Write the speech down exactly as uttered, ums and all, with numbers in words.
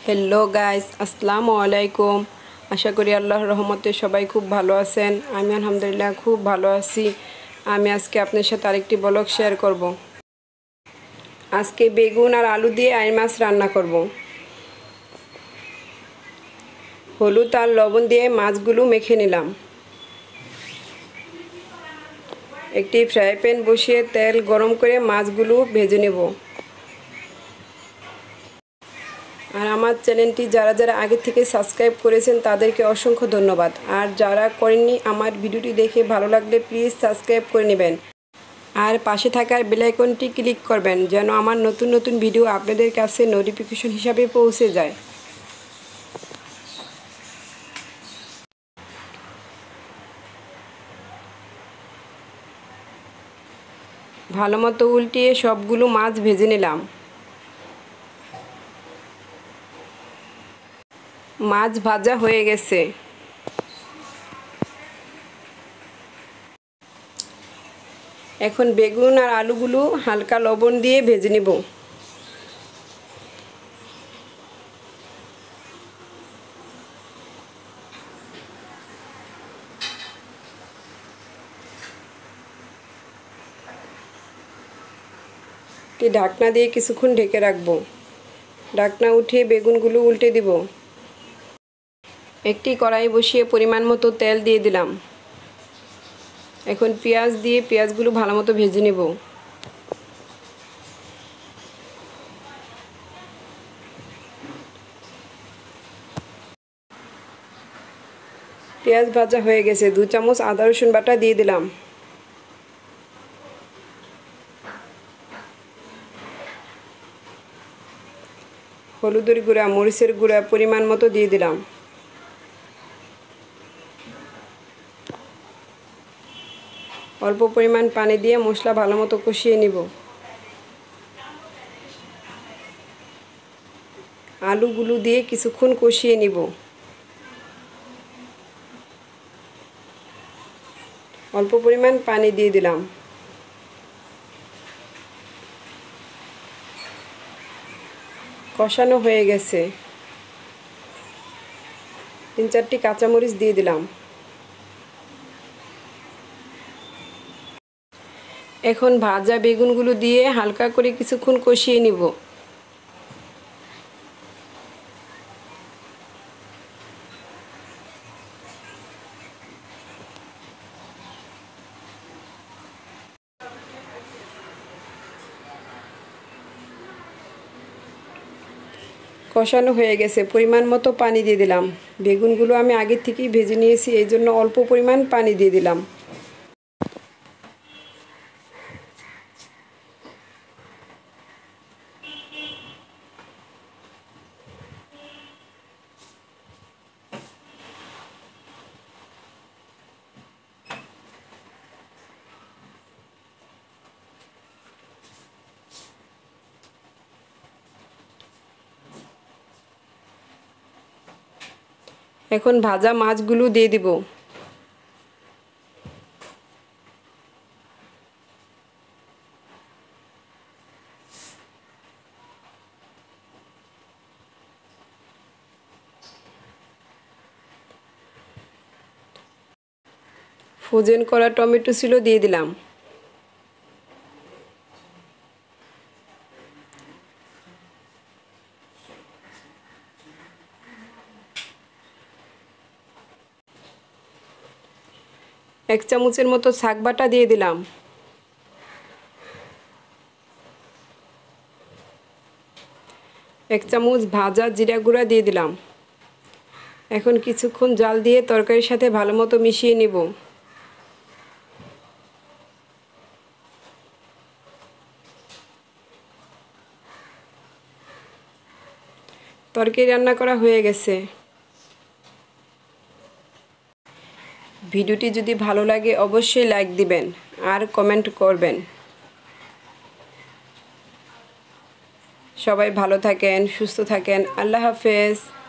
Hello guys, আসসালামু আলাইকুম। আশা করি আল্লাহর রহমতে সবাই খুব ভালো আছেন। আমি আলহামদুলিল্লাহ খুব ভালো আছি। আমি আজকে আপনার সাথে আরেকটি ব্লগ শেয়ার করব। আজকে বেগুন আর আলু দিয়ে আইড় মাছ রান্না করব। হলুদ আর লবণ দিয়ে মাছগুলো মেখে নিলাম। একটি ফ্রাই প্যান বসিয়ে তেল গরম করে মাছগুলো ভেজে নেব। আর আমার চ্যানেলটি যারা যারা আগে থেকে সাবস্ক্রাইব করেছেন তাদেরকে অসংখ্য ধন্যবাদ। আর যারা করেননি আমার ভিডিওটি দেখে ভালো লাগলে প্লিজ সাবস্ক্রাইব করে নেবেন। আর পাশে থাকার বেল আইকনটি ক্লিক করবেন যেন আমার নতুন নতুন ভিডিও আপনাদের কাছে নোটিফিকেশন হিসাবে পৌঁছে যায়। ভালো মতো উল্টিয়ে সবগুলো মাছ ভেজে নিলাম। মাছ ভাজা হয়ে গেছে। এখন বেগুন আর আলুগুলো হালকা লবণ দিয়ে ভেজে নেব। একটি ঢাকনা দিয়ে কিছুক্ষণ ঢেকে রাখবো। ঢাকনা উঠিয়ে বেগুনগুলো উল্টে দিব। একটি কড়াই বসিয়ে পরিমাণ মতো তেল দিয়ে দিলাম। এখন পেঁয়াজ দিয়ে পেঁয়াজগুলো ভালো মতো ভেজে নেব। পেঁয়াজ ভাজা হয়ে গেছে। দু চামচ আদা রসুন বাটা দিয়ে দিলাম। হলুদের গুঁড়া, মরিচের গুঁড়া পরিমাণ মতো দিয়ে দিলাম। অল্প পরিমাণ পানি দিয়ে মশলা ভালো মতো কষিয়ে নিব। আলুগুলো দিয়ে কিছুক্ষণ কষিয়ে নিব। অল্প পরিমাণ পানি দিয়ে দিলাম। কষানো হয়ে গেছে। তিন চারটি কাঁচামরিচ দিয়ে দিলাম। এখন ভাজা বেগুনগুলো দিয়ে হালকা করে কিছুক্ষণ কষিয়ে নিব। কষানো হয়ে গেছে। পরিমাণ মতো পানি দিয়ে দিলাম। বেগুনগুলো আমি আগে থেকেই ভেজে নিয়েছি, এই জন্য অল্প পরিমাণ পানি দিয়ে দিলাম। এখন ভাজা মাছগুলো দিয়ে দিব। ফ্রোজেন করা টমেটো ছিল দিয়ে দিলাম। এক চামচের মতো শাক বাটা দিয়ে দিলাম। এক চামচ ভাজা জিরা গুঁড়া দিয়ে দিলাম। এখন কিছুক্ষণ জাল দিয়ে তরকারির সাথে ভালো মতো মিশিয়ে নিব। তরকারি রান্না করা হয়ে গেছে। ভিডিওটি যদি ভালো লাগে অবশ্যই লাইক দিবেন আর কমেন্ট করবেন। সবাই ভালো থাকেন, সুস্থ থাকেন। আল্লাহ হাফেজ।